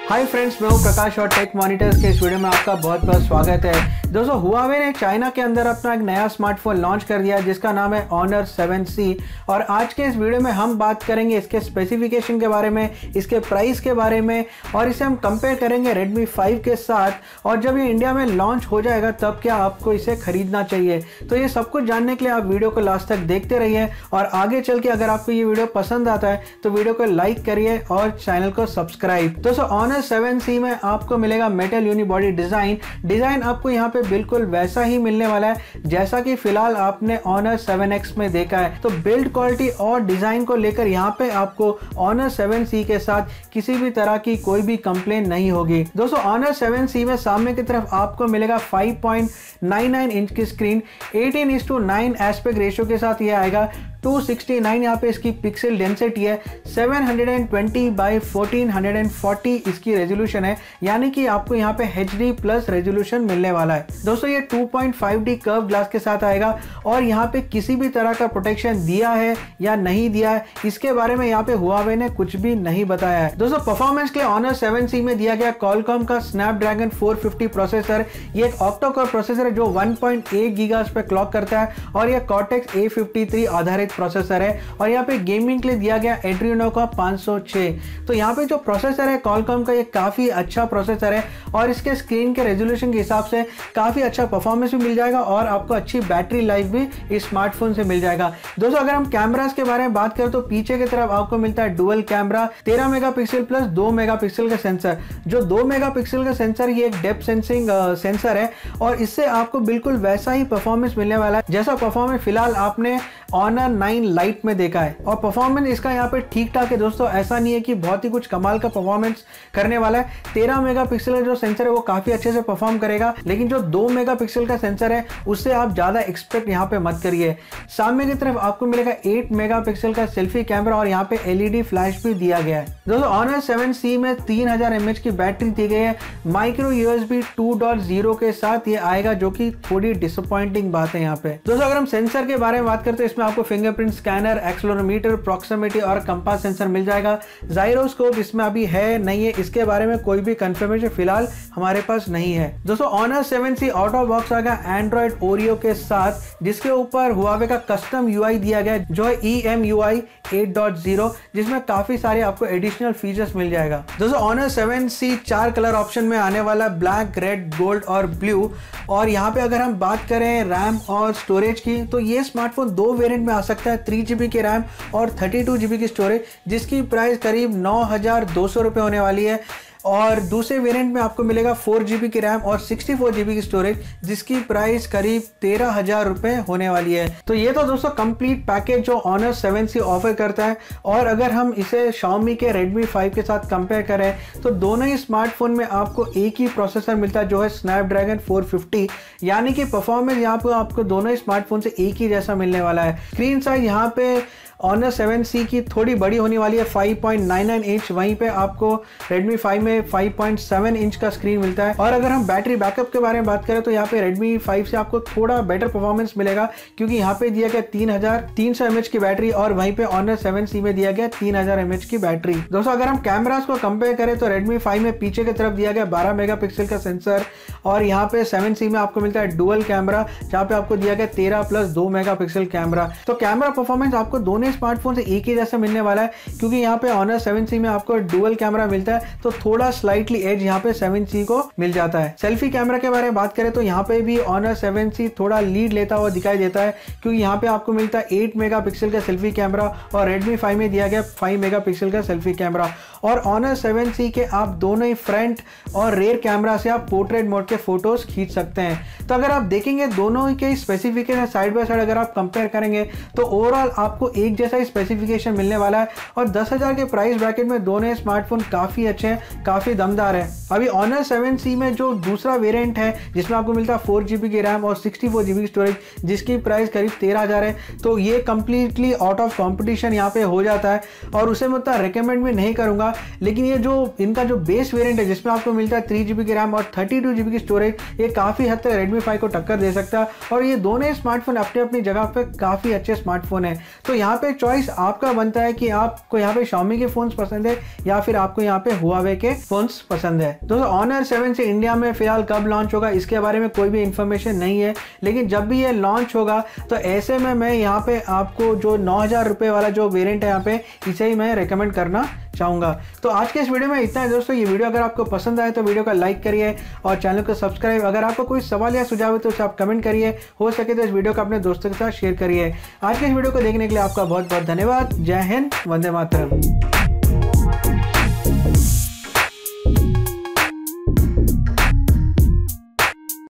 Hi friends, मैं हूं प्रकाश और टेक मॉनिटर्स के इस वीडियो में आपका बहुत बहुत स्वागत है। दोस्तों, हुआवे ने चाइना के अंदर अपना एक नया स्मार्टफोन लॉन्च कर दिया जिसका नाम है Honor 7C। और आज के इस वीडियो में हम बात करेंगे इसके स्पेसिफिकेशन के बारे में, इसके प्राइस के बारे में, और इसे हम कंपेयर करेंगे Redmi 5 के साथ। और जब ये इंडिया में लॉन्च हो जाएगा तब क्या आपको इसे खरीदना चाहिए। तो ये सब कुछ जानने के लिए आप वीडियो को लास्ट तक देखते रहिए। और आगे चल के अगर आपको ये वीडियो पसंद आता है तो वीडियो को लाइक करिए और चैनल को सब्सक्राइब। दोस्तों, Honor 7C में आपको मिलेगा मेटल यूनिबॉडी डिजाइन आपको यहाँ पे बिल्कुल वैसा ही मिलने वाला है जैसा कि फिलहाल आपने Honor 7X में देखा है। तो बिल्ड क्वालिटी और डिजाइन को लेकर यहाँ पे आपको Honor 7C के साथ किसी भी तरह की कोई भी कंप्लेन नहीं होगी। दोस्तों, Honor 7C में सामने की तरफ आपको मिलेगा 5.99 इंच की स्क्रीन, 18:9 एस्पेक्ट रेशियो के साथ ये आएगा। 269 यहाँ पे इसकी पिक्सल डेंसिटी है, 720 बाई 1440 इसकी रेजोल्यूशन है, यानी कि आपको यहाँ पे HD प्लस रेजोल्यूशन मिलने वाला है। दोस्तों, ये 2.5D कर्व ग्लास के साथ आएगा और यहाँ पे किसी भी तरह का प्रोटेक्शन दिया है या नहीं दिया है इसके बारे में यहाँ पे हुआवे ने कुछ भी नहीं बताया है। दोस्तों, परफॉर्मेंस के लिए Honor 7C में दिया गया Qualcomm का Snapdragon 450 प्रोसेसर। ये एक ऑक्टा कोर प्रोसेसर है जो 1.8 गीगाहर्ट्ज पे क्लॉक करता है और यह Cortex A53 आधारित प्रोसेसर है। और यहाँ पे गेमिंग के लिए दिया गया Adreno का 506। तो यहाँ पे जो प्रोसेसर है Qualcomm का, ये काफी अच्छा प्रोसेसर है और इसके स्क्रीन के रेजोल्यूशन के हिसाब से काफी अच्छा परफॉर्मेंस भी मिल जाएगा और आपको अच्छी बैटरी लाइफ भी इस स्मार्टफोन से मिल जाएगा। दोस्तों, अगर हम कैमरास के बारे में बात करें तो पीछे की तरफ आपको मिलता है dual camera, 13 megapixel plus 2 megapixel का सेंसर। जो 2 मेगापिक्सल का सेंसर, ये एक डेप्थ सेंसिंग सेंसर है और इससे आपको बिल्कुल वैसा ही परफॉर्मेंस मिलने वाला है जैसा परफॉर्मेंस फिलहाल आपने Honor 9 Lite में देखा है। और परफॉर्मेंस इसका यहाँ पे ठीक ठाक है दोस्तों, ऐसा नहीं है कि बहुत ही कुछ कमाल का परफॉर्मेंस करने वाला है। 13 मेगापिक्सल का जो सेंसर है वो काफी अच्छे से परफॉर्म करेगा, लेकिन जो 2 मेगापिक्सल का सेंसर है उससे आप ज्यादा एक्सपेक्ट यहाँ पे मत करिए। सामने की तरफ आपको मिलेगा 8 मेगापिक्सल का सेल्फी कैमरा और यहाँ पे LED फ्लैश भी दिया गया है। दोस्तों, Honor 7C में 3000 mAh की बैटरी दी गई है। माइक्रो USB 2.0 के साथ ये आएगा, जो कि थोड़ी डिसअपॉइंटिंग बात है यहाँ पे। दोस्तों, अगर हम सेंसर के बारे में बात करते हैं, इसमें आपको फिंगरप्रिंट स्कैनर, एक्सेलेरोमीटर, प्रॉक्सिमिटी और कंपास सेंसर मिल जाएगा। जाइरोस्कोप इसमें अभी है नहीं है, इसके बारे में कोई भी कंफर्मेशन फिलहाल हमारे पास नहीं है। दोस्तों, Honor 7C out of box आ गया एंड्रॉइड ओरियो के साथ, जिसके ऊपर हुआवे का कस्टम UI दिया गया जो है EMUI 8.0, जिसमें काफी सारे आपको एडिशनल फीचर्स मिल जाएगा। दोस्तों, Honor 7C 4 कलर ऑप्शन में आने वाला, ब्लैक, रेड, गोल्ड और ब्लू। और यहाँ पे अगर हम बात करें रैम और स्टोरेज की, तो ये स्मार्टफोन 2 वेरिएंट में आ सकता है, 3GB की रैम और 32GB की स्टोरेज, जिसकी प्राइस करीब 9,200 रुपये होने वाली है। और दूसरे वेरिएंट में आपको मिलेगा 4GB की रैम और 64GB की स्टोरेज, जिसकी प्राइस करीब 13,000 रुपये होने वाली है। तो ये तो दोस्तों कंप्लीट पैकेज जो Honor 7C ऑफर करता है। और अगर हम इसे Xiaomi के Redmi 5 के साथ कंपेयर करें तो दोनों ही स्मार्टफोन में आपको एक ही प्रोसेसर मिलता है जो है Snapdragon 450, यानी कि परफॉर्मेंस यहाँ पे आपको दोनों ही स्मार्टफोन से एक ही जैसा मिलने वाला है। स्क्रीन साइज यहाँ पे Honor 7C की थोड़ी बड़ी होने वाली है, 5.99 इंच, वहीं पे आपको Redmi 5 में 5.7 इंच का स्क्रीन मिलता है। और अगर हम बैटरी बैकअप के बारे में बात करें तो यहाँ पे Redmi 5 से आपको थोड़ा बेटर परफॉर्मेंस मिलेगा, क्योंकि यहाँ पे दिया गया 3300 mAh की बैटरी और वहीं पे Honor 7C में दिया गया 3000 mAh की बैटरी। दोस्तों, अगर हम कैमरास को कंपेयर करें तो Redmi 5 में पीछे की तरफ दिया गया 12 मेगापिक्सल का सेंसर और यहाँ पे 7C में आपको मिलता है डुअल कैमरा, जहाँ पे आपको दिया गया 13 प्लस 2 मेगापिक्सल कैमरा। तो कैमरा परफॉर्मेंस आपको दोनों स्मार्टफोन से एक ही जैसा मिलने वाला है, क्योंकि यहाँ पे Honor 7C में आपको डुअल कैमरा मिलता है, तो थोड़ा स्लाइटली एज यहाँ पे 7C को मिल जाता है। सेल्फी कैमरा के बारे में बात करें तो यहाँ पे भी Honor 7C थोड़ा लीड लेता हुआ दिखाई देता है, क्योंकि यहाँ पे आपको मिलता है 8 मेगापिक्सल का सेल्फी कैमरा और Redmi 5 में दिया गया 5 मेगापिक्सल का सेल्फी कैमरा। और Honor 7C के आप दोनों ही फ्रंट और रेयर कैमरा से आप पोर्ट्रेट मोड के फोटोज खींच सकते हैं। तो अगर आप देखेंगे दोनों के स्पेसिफिकेशन साइड बाय साइड अगर आप कंपेयर करेंगे तो ओवरऑल आपको एक जैसा ही स्पेसिफिकेशन मिलने वाला है। और 10,000 के प्राइस ब्रैकेट में दोनों स्मार्टफोन काफी अच्छे हैं, काफी दमदार है। अभी Honor 7C में जो दूसरा वेरिएंट है जिसमें आपको मिलता है 4GB की रैम और 64GB की स्टोरेज, जिसकी प्राइस करीब 13,000 है, तो ये कंप्लीटली आउट ऑफ कॉम्पिटिशन यहाँ पे हो जाता है और उसे मैं उतना रिकमेंड भी नहीं करूंगा। लेकिन ये जो इनका जो बेस वेरिएंट है जिसमें आपको मिलता है 3GB की रैम और 32GB की स्टोरेज, ये काफी हद तक Redmi 5 को टक्कर दे सकता है। और ये दोनों स्मार्टफोन अपनी अपनी जगह पे काफी अच्छे स्मार्टफोन है। तो यहाँ पे पे चॉइस आपका बनता है कि आपको यहाँ पे Xiaomi के फोन्स पसंद है या फिर आपको यहाँ पे Huawei के फोन्स पसंद है। दोस्तों Honor 7 से इंडिया में फिलहाल कब लॉन्च होगा इसके बारे में कोई भी इंफॉर्मेशन नहीं है, लेकिन जब भी ये लॉन्च होगा तो ऐसे में मैं यहाँ पे आपको जो 9,000 रुपये वाला जो वेरिएंट है यहाँ पे इसे ही मैं रेकमेंड करना चाहूँगा। तो आज के इस वीडियो में इतना है दोस्तों। ये वीडियो अगर आपको पसंद आए तो वीडियो को लाइक करिए और चैनल को सब्सक्राइब। अगर आपको कोई सवाल या सुझाव है तो उसे आप कमेंट करिए, हो सके तो इस वीडियो को अपने दोस्तों के साथ शेयर करिए। आज के इस वीडियो को देखने के लिए आपका बहुत बहुत धन्यवाद। जय हिंद, वंदे मातरम।